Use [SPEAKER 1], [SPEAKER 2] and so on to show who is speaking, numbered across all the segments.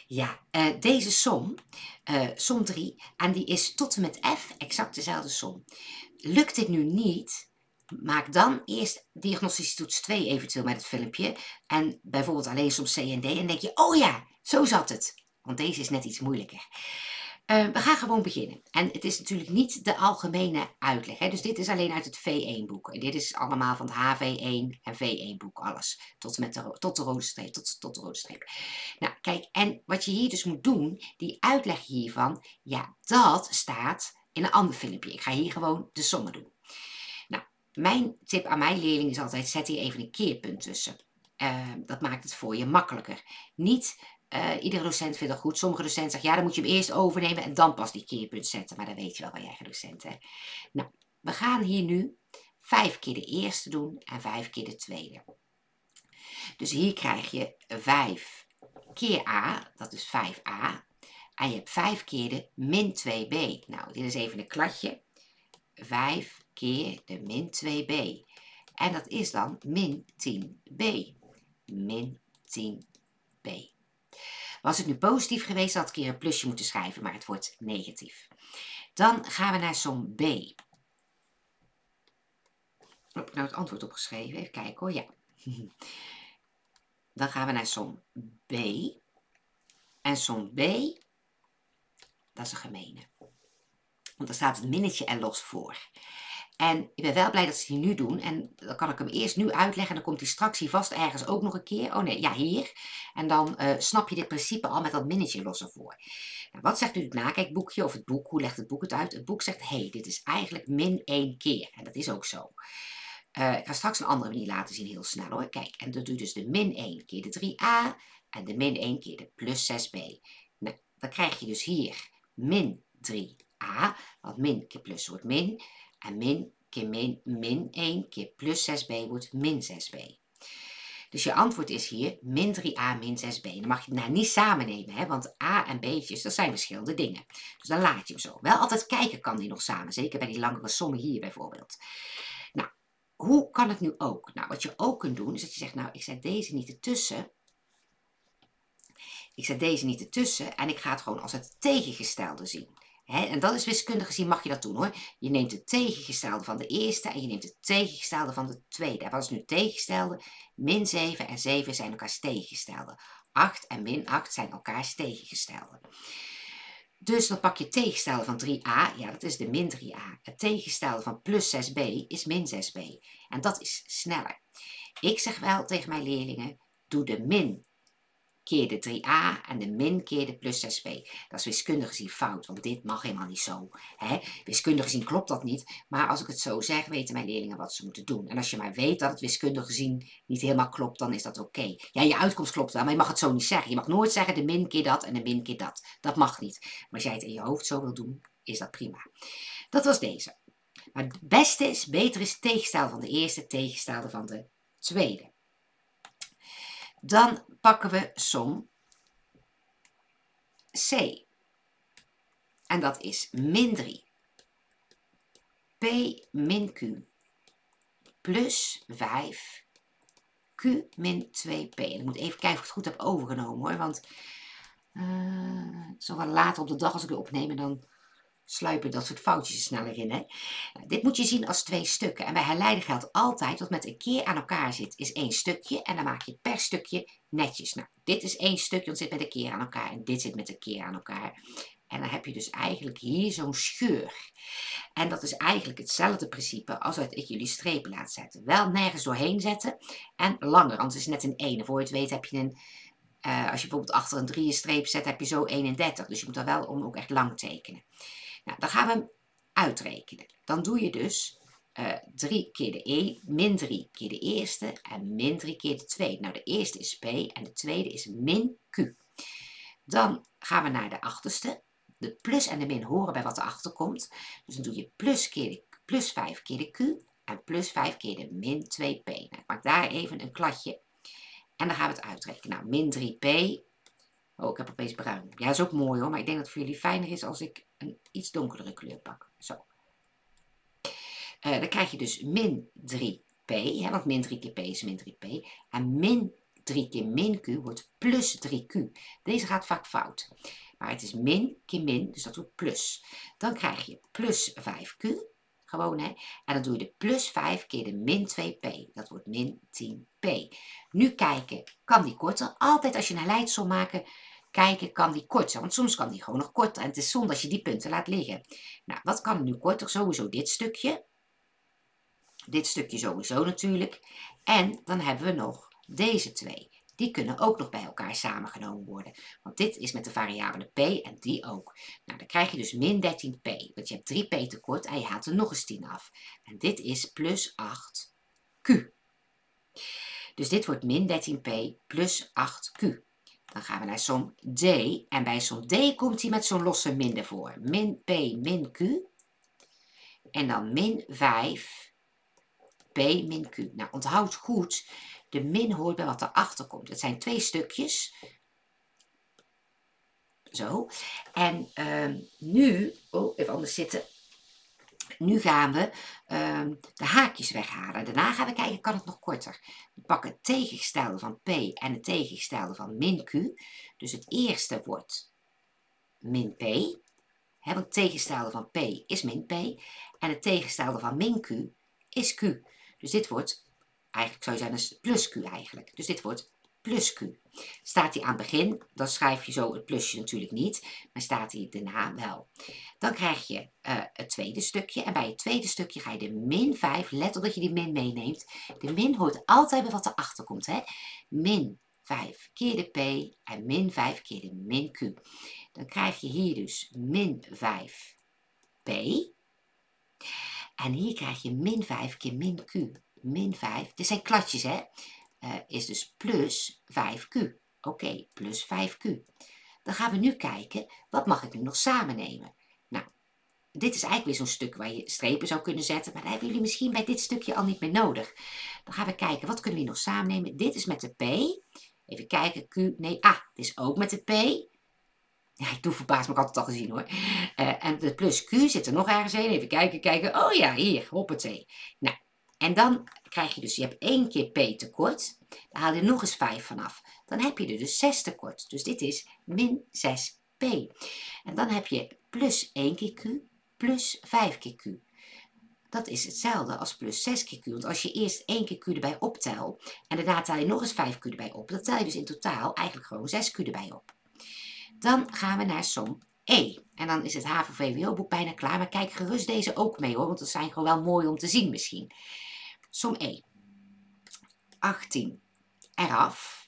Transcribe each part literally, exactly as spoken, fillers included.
[SPEAKER 1] Ja, uh, deze som, uh, som drie, en die is tot en met f exact dezelfde som. Lukt dit nu niet, maak dan eerst diagnostische toets twee eventueel met het filmpje. En bijvoorbeeld alleen som C en D. En denk je, oh ja, zo zat het. Want deze is net iets moeilijker. Uh, we gaan gewoon beginnen. En het is natuurlijk niet de algemene uitleg. Hè? Dus dit is alleen uit het V één boek. En dit is allemaal van het H V één en V één boek. Alles. Tot, met de, tot de rode streep. Tot, tot de rode streep. Nou, kijk. En wat je hier dus moet doen. Die uitleg hiervan. Ja, dat staat in een ander filmpje. Ik ga hier gewoon de sommen doen. Nou, mijn tip aan mijn leerling is altijd. Zet hier even een keerpunt tussen. Uh, dat maakt het voor je makkelijker. Niet... Uh, iedere docent vindt dat goed. Sommige docenten zeggen, ja, dan moet je hem eerst overnemen en dan pas die keerpunt zetten. Maar dan weet je wel bij je eigen docent, hè. Nou, we gaan hier nu vijf keer de eerste doen en vijf keer de tweede. Dus hier krijg je vijf keer a, dat is vijf a. En je hebt vijf keer de min twee b. Nou, dit is even een kladje. vijf keer de min twee b. En dat is dan min tien b. Min tien b. Was het nu positief geweest, had ik hier een plusje moeten schrijven, maar het wordt negatief. Dan gaan we naar som B. Heb ik nou het antwoord opgeschreven? Even kijken hoor, ja. Dan gaan we naar som B. En som B, dat is een gemene. Want daar staat het minnetje er los voor. En ik ben wel blij dat ze die nu doen. En dan kan ik hem eerst nu uitleggen. En dan komt die straks hier vast ergens ook nog een keer. Oh nee, ja, hier. En dan uh, snap je dit principe al met dat minnetje los ervoor. Nou, wat zegt nu het nakijkboekje of het boek? Hoe legt het boek het uit? Het boek zegt, hé, hey, dit is eigenlijk min één keer. En dat is ook zo. Uh, ik ga straks een andere manier laten zien, heel snel hoor. Kijk, en dan doe je dus de min één keer de drie a. En de min één keer de plus zes b. Nou, dan krijg je dus hier min drie a. Want min keer plus wordt min. En min keer min, min één keer plus zes b wordt min zes b. Dus je antwoord is hier min drie a min zes b. Dan mag je het nou niet samen nemen, hè? Want a en b'tjes, dat zijn verschillende dingen. Dus dan laat je hem zo. Wel altijd kijken kan die nog samen. Zeker bij die langere sommen hier bijvoorbeeld. Nou, hoe kan het nu ook? Nou, wat je ook kunt doen is dat je zegt, nou, ik zet deze niet ertussen. Ik zet deze niet ertussen en ik ga het gewoon als het tegengestelde zien. He, en dat is wiskundig gezien mag je dat doen hoor. Je neemt het tegengestelde van de eerste en je neemt het tegengestelde van de tweede. En wat is nu het tegengestelde? Min zeven en zeven zijn elkaars tegengestelde. acht en min acht zijn elkaars tegengestelde. Dus dan pak je het tegengestelde van drie a, ja dat is de min drie a. Het tegengestelde van plus zes b is min zes b. En dat is sneller. Ik zeg wel tegen mijn leerlingen, doe de min keer de drie a en de min keer de plus zes b. Dat is wiskundig gezien fout, want dit mag helemaal niet zo. Hè? Wiskundig gezien klopt dat niet, maar als ik het zo zeg, weten mijn leerlingen wat ze moeten doen. En als je maar weet dat het wiskundig gezien niet helemaal klopt, dan is dat oké. Okay. Ja, je uitkomst klopt wel, maar je mag het zo niet zeggen. Je mag nooit zeggen de min keer dat en de min keer dat. Dat mag niet. Maar als jij het in je hoofd zo wil doen, is dat prima. Dat was deze. Maar het beste is, beter is het tegenstelde van de eerste, het tegenstelde van de tweede. Dan pakken we som C. En dat is min drie. P min Q plus vijf Q min twee P. En ik moet even kijken of ik het goed heb overgenomen hoor. Want uh, het is wel later op de dag als ik het opneem en dan sluipen dat soort foutjes er sneller in. Hè? Nou, dit moet je zien als twee stukken. En bij herleiden geldt altijd wat met een keer aan elkaar zit, is één stukje. En dan maak je per stukje netjes. Nou, dit is één stukje, dat zit met een keer aan elkaar. En dit zit met een keer aan elkaar. En dan heb je dus eigenlijk hier zo'n scheur. En dat is eigenlijk hetzelfde principe als dat ik jullie strepen laat zetten. Wel nergens doorheen zetten. En langer, anders is het net een één. En voor je het weet heb je een... Uh, als je bijvoorbeeld achter een drie een streep zet, heb je zo eenendertig. Dus je moet er wel om ook echt lang tekenen. Nou, dan gaan we hem uitrekenen. Dan doe je dus uh, drie keer de E, min drie keer de eerste en min drie keer de tweede. Nou, de eerste is P en de tweede is min Q. Dan gaan we naar de achterste. De plus en de min horen bij wat erachter komt. Dus dan doe je plus, keer de, plus vijf keer de Q en plus vijf keer de min twee P. Nou, ik maak daar even een kladje. En dan gaan we het uitrekenen. Nou, min drie P. Oh, ik heb opeens bruin. Ja, dat is ook mooi hoor. Maar ik denk dat het voor jullie fijner is als ik een iets donkerdere kleur pak. Zo. Uh, dan krijg je dus min drie P. Hè, want min drie keer P is min drie P. En min drie keer min q wordt plus drie q. Deze gaat vaak fout. Maar het is min keer min, dus dat wordt plus. Dan krijg je plus vijf q. Gewoon hè. En dan doe je de plus vijf keer de min twee p. Dat wordt min tien p. Nu kijken, kan die korter? Altijd als je een leidsom maken, kijken kan die kort zijn. Want soms kan die gewoon nog korter. En het is zonde als je die punten laat liggen. Nou, wat kan nu korter? Sowieso dit stukje. Dit stukje sowieso natuurlijk. En dan hebben we nog deze twee. Die kunnen ook nog bij elkaar samengenomen worden. Want dit is met de variabele p en die ook. Nou, dan krijg je dus min dertien p. Want je hebt drie p tekort en je haalt er nog eens tien af. En dit is plus acht q. Dus dit wordt min dertien p plus acht q. Dan gaan we naar som d. En bij som d komt hij met zo'n losse min ervoor. Min p min q. En dan min vijf p min q. Nou, onthoud goed. De min hoort bij wat erachter komt. Het zijn twee stukjes. Zo. En uh, nu, oh, even anders zitten. Nu gaan we uh, de haakjes weghalen. Daarna gaan we kijken, kan het nog korter? We pakken het tegengestelde van p en het tegengestelde van min q. Dus het eerste wordt min p. Hè, want het tegenstelde van p is min p. En het tegenstelde van min q is q. Dus dit wordt, eigenlijk zou je zeggen, plus q eigenlijk. Dus dit wordt plus q. Staat hij aan het begin, dan schrijf je zo het plusje natuurlijk niet. Maar staat hij daarna wel. Dan krijg je uh, het tweede stukje. En bij het tweede stukje ga je de min vijf, let op dat je die min meeneemt. De min hoort altijd bij wat erachter komt. Hè? Min vijf keer de p en min vijf keer de min q. Dan krijg je hier dus min vijf p. En hier krijg je min vijf keer min q. Min vijf, dit zijn kladjes hè. Uh, is dus plus vijf q. Oké, okay, plus vijf q. Dan gaan we nu kijken, wat mag ik nu nog samen nemen? Nou, dit is eigenlijk weer zo'n stuk waar je strepen zou kunnen zetten. Maar daar hebben jullie misschien bij dit stukje al niet meer nodig. Dan gaan we kijken, wat kunnen we nog samen nemen? Dit is met de p. Even kijken, q. Nee, ah, dit is ook met de p. Ja, ik doe verbaasd, maar ik had het al gezien hoor. Uh, en de plus q zit er nog ergens in. Even kijken, kijken. Oh ja, hier, hoppatee. Nou, en dan krijg je dus, je hebt één keer p tekort. Dan haal je er nog eens vijf vanaf. Dan heb je er dus zes tekort. Dus dit is min zes p. En dan heb je plus één keer q plus vijf keer q. Dat is hetzelfde als plus zes keer q. Want als je eerst één keer q erbij optelt en daarna tel je nog eens vijf q erbij op, dan tel je dus in totaal eigenlijk gewoon zes q erbij op. Dan gaan we naar som E. En dan is het H A V O V W O boek bijna klaar. Maar kijk gerust deze ook mee hoor, want dat zijn gewoon wel mooi om te zien misschien. Som E. achttien eraf.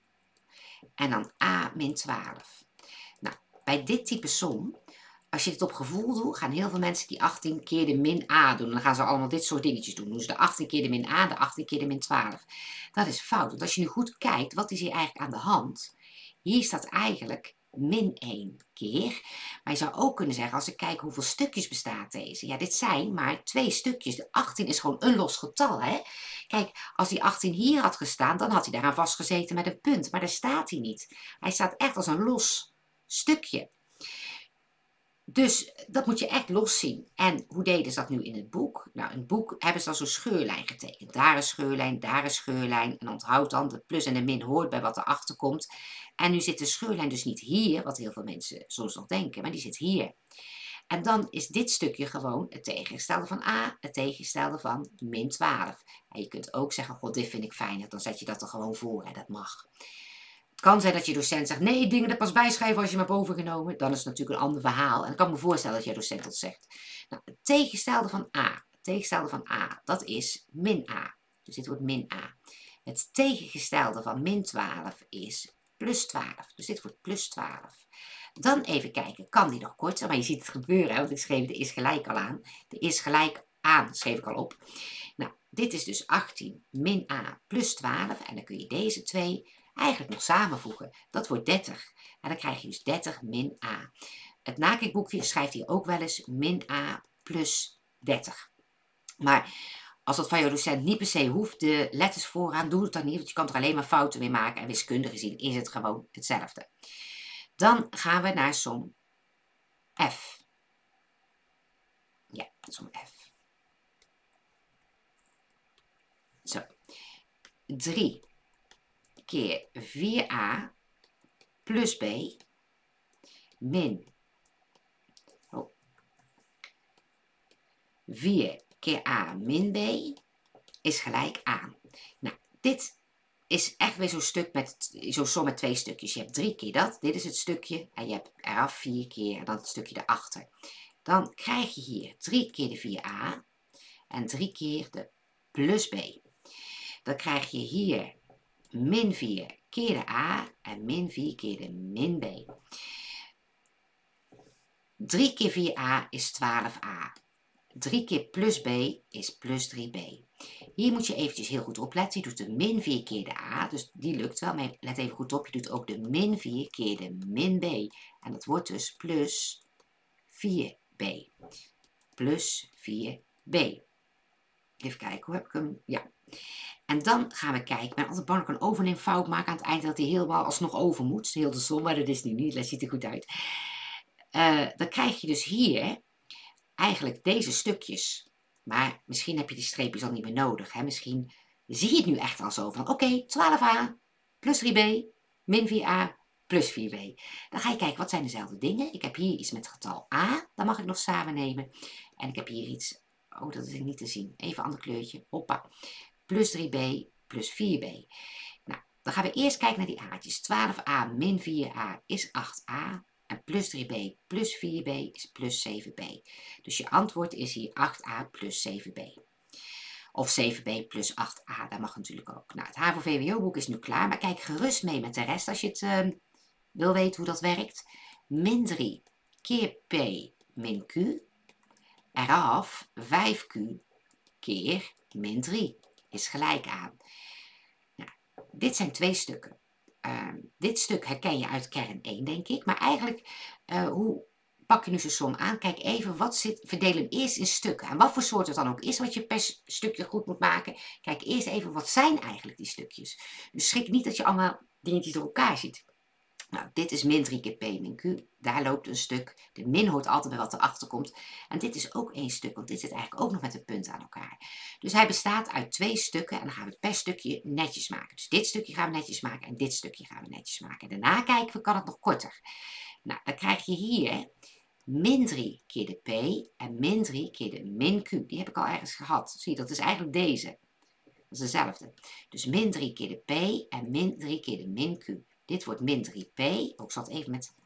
[SPEAKER 1] En dan A min twaalf. Nou, bij dit type som, als je het op gevoel doet, gaan heel veel mensen die achttien keer de min A doen. Dan gaan ze allemaal dit soort dingetjes doen. Doen ze de achttien keer de min A, de achttien keer de min twaalf. Dat is fout, want als je nu goed kijkt, wat is hier eigenlijk aan de hand? Hier staat eigenlijk min één keer. Maar je zou ook kunnen zeggen, als ik kijk hoeveel stukjes bestaat deze. Ja, dit zijn maar twee stukjes. De achttien is gewoon een los getal, hè. Kijk, als die achttien hier had gestaan, dan had hij daaraan vastgezeten met een punt. Maar daar staat hij niet. Hij staat echt als een los stukje. Dus dat moet je echt los zien. En hoe deden ze dat nu in het boek? Nou, in het boek hebben ze dan zo'n scheurlijn getekend. Daar een scheurlijn, daar een scheurlijn. En onthoud dan, de plus en de min hoort bij wat erachter komt. En nu zit de scheurlijn dus niet hier, wat heel veel mensen soms nog denken, maar die zit hier. En dan is dit stukje gewoon het tegengestelde van A, het tegengestelde van min twaalf. En je kunt ook zeggen, god, dit vind ik fijner. Dan zet je dat er gewoon voor, hè? Dat mag. Het kan zijn dat je docent zegt, nee, dingen er pas bijschrijven als je hem hebt overgenomen. Dan is het natuurlijk een ander verhaal. En ik kan me voorstellen dat je docent dat zegt. Nou, het tegenstelde van A, het tegenstelde van A, dat is min A. Dus dit wordt min A. Het tegengestelde van min twaalf is plus twaalf. Dus dit wordt plus twaalf. Dan even kijken, kan die nog korter? Maar je ziet het gebeuren, hè? Want ik schreef de is gelijk al aan. De is gelijk aan schreef ik al op. Nou, dit is dus achttien min A plus twaalf. En dan kun je deze twee eigenlijk nog samenvoegen. Dat wordt dertig. En dan krijg je dus dertig min A. Het nakijkboekje schrijft hier ook wel eens min A plus dertig. Maar als dat van jouw docent niet per se hoeft, de letters vooraan, doe het dan niet. Want je kan er alleen maar fouten mee maken. En wiskundig gezien is het gewoon hetzelfde. Dan gaan we naar som F. Ja, som F. Zo. drie keer vier a plus b min oh, vier keer a min b is gelijk a. Nou, dit is echt weer zo'n stuk met zo'n som met twee stukjes. Je hebt drie keer dat, dit is het stukje en je hebt eraf vier keer en dan het stukje erachter. Dan krijg je hier drie keer de vier a en drie keer de plus b. Dan krijg je hier min vier keer de a en min vier keer de min b. drie keer vier a is twaalf a. drie keer plus b is plus drie b. Hier moet je eventjes heel goed opletten. Je doet de min vier keer de a, dus die lukt wel. Maar let even goed op, je doet ook de min vier keer de min b. En dat wordt dus plus vier b. Plus vier b. Even kijken, hoe heb ik hem? Ja. En dan gaan we kijken. Ik ben altijd bang dat ik een overneemfout maak aan het eind, dat hij helemaal alsnog over moet. Heel de som, maar dat is nu niet. Dat ziet er goed uit. Uh, dan krijg je dus hier eigenlijk deze stukjes. Maar misschien heb je die streepjes al niet meer nodig. Hè? Misschien zie je het nu echt al zo van, oké, okay, twaalf a plus drie b min vier a plus vier b. Dan ga je kijken, wat zijn dezelfde dingen? Ik heb hier iets met getal a, dat mag ik nog samen nemen. En ik heb hier iets, oh dat is niet te zien, even een ander kleurtje, hoppa. Plus drie b plus vier b. Nou, dan gaan we eerst kijken naar die a'tjes. twaalf a min vier a is acht a. En plus drie b plus vier b is plus zeven b. Dus je antwoord is hier acht a plus zeven b. Of zeven b plus acht a, dat mag natuurlijk ook. Nou, het HAVO V W O boek is nu klaar, maar kijk gerust mee met de rest als je het uh, wil weten hoe dat werkt. Min drie keer p min q, eraf vijf q keer min drie is gelijk aan. Nou, dit zijn twee stukken. Uh, dit stuk herken je uit kern één, denk ik. Maar eigenlijk, uh, hoe pak je nu zo'n som aan? Kijk even, wat zit, verdeel hem eerst in stukken. En wat voor soort het dan ook is, wat je per stukje goed moet maken. Kijk eerst even, wat zijn eigenlijk die stukjes? Dus schrik niet dat je allemaal dingetjes door elkaar ziet. Nou, dit is min drie keer p min q. Daar loopt een stuk. De min hoort altijd bij wat erachter komt. En dit is ook één stuk, want dit zit eigenlijk ook nog met een punt aan elkaar. Dus hij bestaat uit twee stukken en dan gaan we het per stukje netjes maken. Dus dit stukje gaan we netjes maken en dit stukje gaan we netjes maken. En daarna kijken we, kan het nog korter. Nou, dan krijg je hier min drie keer de p en min drie keer de min q. Die heb ik al ergens gehad. Zie je, dat is eigenlijk deze. Dat is dezelfde. Dus min drie keer de p en min drie keer de min q. Dit wordt min drie p. Oh, ik zal het even met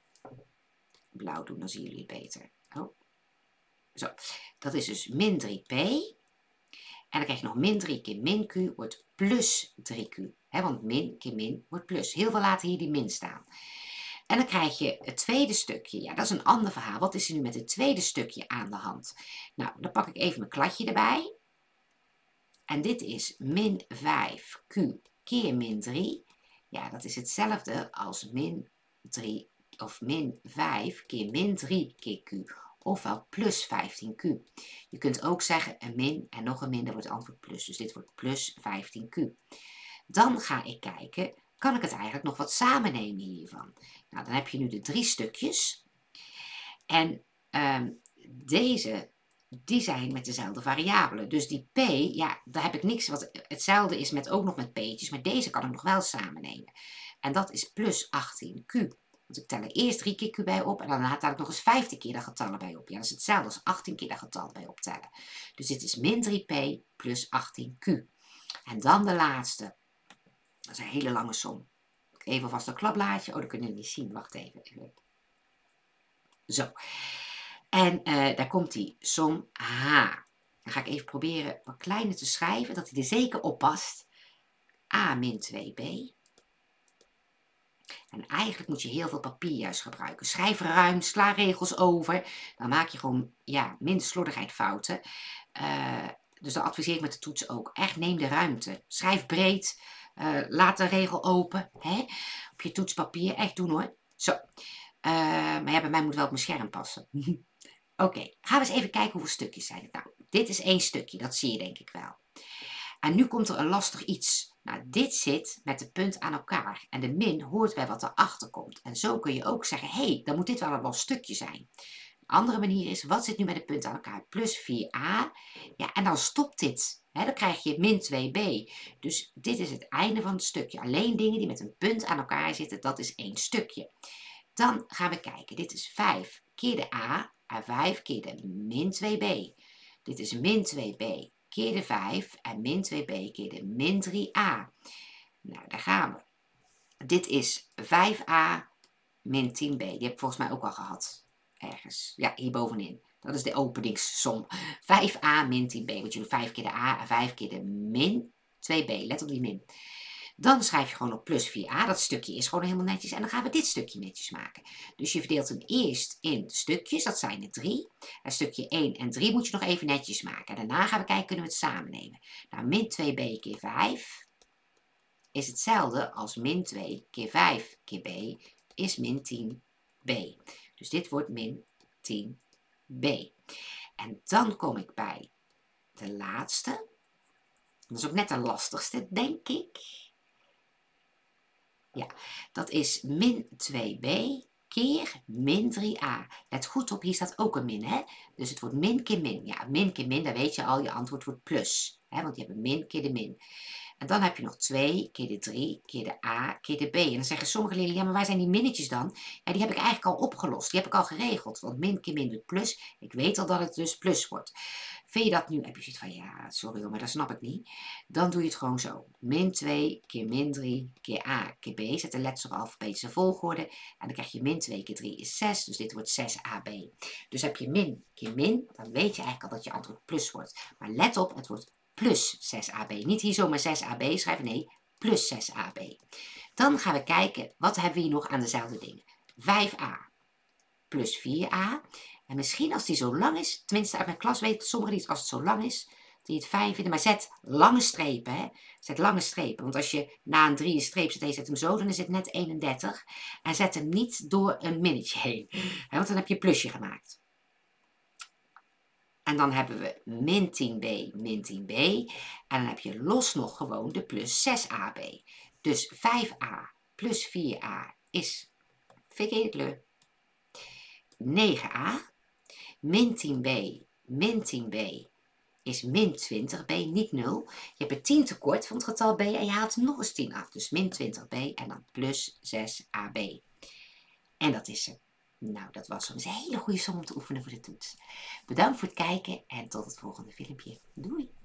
[SPEAKER 1] blauw doen, dan zien jullie het beter. Oh. Zo, dat is dus min drie p. En dan krijg je nog min drie keer min q wordt plus drie q. He, want min keer min wordt plus. Heel veel laten hier die min staan. En dan krijg je het tweede stukje. Ja, dat is een ander verhaal. Wat is er nu met het tweede stukje aan de hand? Nou, dan pak ik even mijn kladje erbij. En dit is min vijf q keer min drie. Ja, dat is hetzelfde als min drie of min vijf keer min drie keer q. Ofwel plus vijftien q. Je kunt ook zeggen een min en nog een min, dan wordt het antwoord plus. Dus dit wordt plus vijftien q. Dan ga ik kijken, kan ik het eigenlijk nog wat samen nemen hiervan? Nou, dan heb je nu de drie stukjes. En um, deze, die zijn met dezelfde variabelen. Dus die p, ja, daar heb ik niks wat hetzelfde is met ook nog met p'tjes. Maar deze kan ik nog wel samen nemen. En dat is plus achttien q. Want ik tel er eerst drie keer q bij op en daarna tel ik nog eens vijftien keer dat getallen bij op. Ja, dat is hetzelfde als achttien keer dat getal bij optellen. Dus dit is min drie p plus achttien q. En dan de laatste. Dat is een hele lange som. Even vast een klapblaadje. Oh, dat kunnen jullie niet zien. Wacht even. Zo. En uh, daar komt die som h. Dan ga ik even proberen wat kleiner te schrijven, dat hij er zeker op past. A min twee b. En eigenlijk moet je heel veel papier juist gebruiken. Schrijf ruim, sla regels over. Dan maak je gewoon ja, minder slordigheid fouten. Uh, dus dan adviseer ik met de toets ook. Echt neem de ruimte. Schrijf breed. Uh, laat de regel open. Hè? Op je toetspapier. Echt doen hoor. Zo. Uh, maar ja, bij mij moet wel op mijn scherm passen. Oké. Okay. Gaan we eens even kijken hoeveel stukjes zijn het. Nou, dit is één stukje. Dat zie je denk ik wel. En nu komt er een lastig iets. Nou, dit zit met de punt aan elkaar. En de min hoort bij wat erachter komt. En zo kun je ook zeggen, hé, hey, dan moet dit wel een los stukje zijn. Een andere manier is, wat zit nu met de punt aan elkaar? Plus vier a. Ja, en dan stopt dit. Hè, dan krijg je min twee b. Dus dit is het einde van het stukje. Alleen dingen die met een punt aan elkaar zitten, dat is één stukje. Dan gaan we kijken. Dit is vijf keer de a en vijf keer de min twee b. Dit is min twee b keer de vijf en min twee b keer de min drie a. Nou, daar gaan we. Dit is vijf a min tien b. Die heb ik volgens mij ook al gehad. Ergens. Ja, hier bovenin. Dat is de openingssom. vijf a min tien b. Want je doet vijf keer de a en vijf keer de min twee b. Let op die min. Dan schrijf je gewoon op plus vier a. Dat stukje is gewoon helemaal netjes. En dan gaan we dit stukje netjes maken. Dus je verdeelt hem eerst in stukjes. Dat zijn er drie. En stukje één en drie moet je nog even netjes maken. En daarna gaan we kijken, kunnen we het samen nemen. Nou, min twee b keer vijf is hetzelfde als min twee keer vijf keer b is min tien b. Dus dit wordt min tien b. En dan kom ik bij de laatste. Dat is ook net de lastigste, denk ik. Ja, dat is min twee b keer min drie a. Let goed op, hier staat ook een min, hè? Dus het wordt min keer min. Ja, min keer min, dan weet je al, je antwoord wordt plus. Hè? Want je hebt een min keer de min. En dan heb je nog twee keer de drie keer de a keer de b. En dan zeggen sommige leerlingen, ja, maar waar zijn die minnetjes dan? Ja, die heb ik eigenlijk al opgelost. Die heb ik al geregeld. Want min keer min doet plus. Ik weet al dat het dus plus wordt. Vind je dat nu? Heb je zoiets van, ja, sorry hoor, maar dat snap ik niet. Dan doe je het gewoon zo. min twee keer min drie keer a keer b. Zet de letters op alfabetische volgorde. En dan krijg je min twee keer drie is zes. Dus dit wordt zes a b. Dus heb je min keer min, dan weet je eigenlijk al dat je antwoord plus wordt. Maar let op, het wordt plus zes a b. Niet hier zomaar zes a b schrijven, nee, plus zes a b. Dan gaan we kijken, wat hebben we hier nog aan dezelfde dingen? vijf a plus vier a. En misschien als die zo lang is, tenminste uit mijn klas weten sommigen niet als het zo lang is, die het fijn vinden. Maar zet lange strepen, hè. Zet lange strepen. Want als je na een drie een streep zet en je zet hem zo, dan is het net eenendertig. En zet hem niet door een minnetje heen. Hè, want dan heb je een plusje gemaakt. En dan hebben we min tien b, min tien b. En dan heb je los nog gewoon de plus zes a b. Dus vijf a plus vier a is verkeerde kleur. negen a. Min tien b, min tien b is min twintig b, niet nul. Je hebt er tien tekort van het getal b en je haalt er nog eens tien af. Dus min twintig b en dan plus zes a b. En dat is er. Nou, dat was een hele goede som om te oefenen voor de toets. Bedankt voor het kijken en tot het volgende filmpje. Doei!